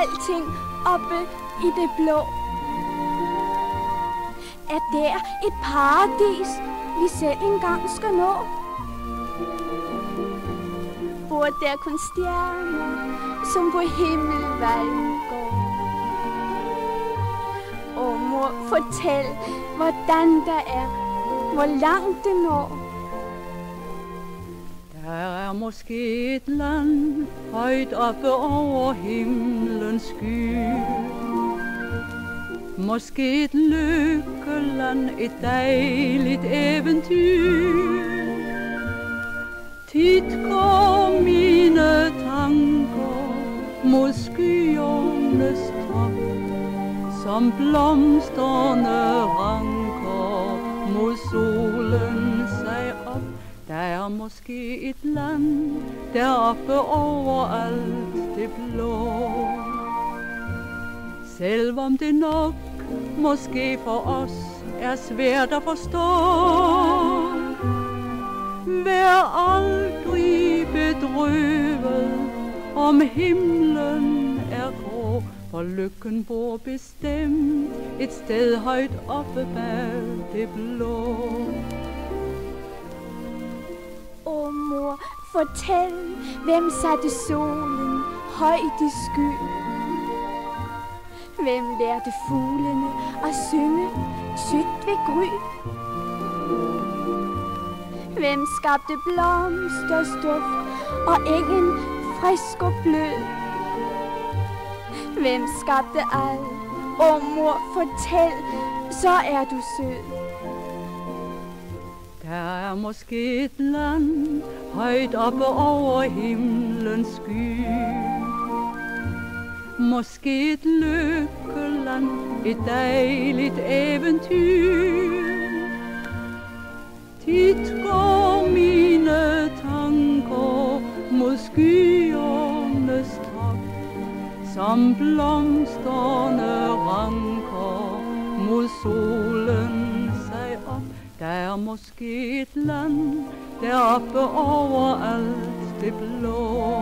alting oppe i det blå. Er der et paradis, vi selv engang skal nå? Bor der kun stjerner, som på himmelvejen går? Åh, mor, fortæl, hvordan der er, hvor langt det når. Der er måske et land højt oppe over himlens sky. Måske et lykkeland, et dejligt eventyr. Tit går mine tanker mod skyernes top, som blomsterne ranker mod solen sig op. Der er måske et land deroppe over alt det blå. Selvom det nok måske for os er svært at forstå. Vær aldrig bedrøvet, om himlen er grå, for lykken bor bestemt et sted højt oppe bag det blå. Åh, mor, fortæl, hvem satte solen højt i sky? Hvem lærte fuglene at synge sødt ved gry? Hvem skabte blomsterstuft og engen frisk og blød? Hvem skabte alt? Åh, mor, fortæl, så er du sød. Der er måske et land højt oppe over himlens sky. Måske et lykkeland, et dejligt eventyr. Tit går mine tanker mod skyernes top, som blomsterne ranker mod solen sig op. Der er måske et land deroppe over alt det blå.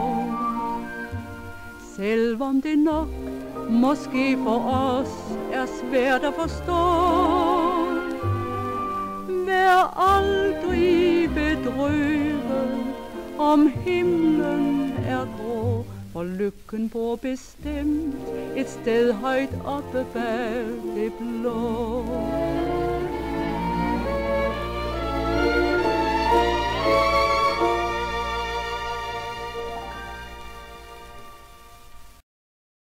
Selvom det nok måske for os er svært at forstå. Vær aldrig bedrøvet, om himlen er grå, for lykken bor bestemt et sted højt oppe bag det blå.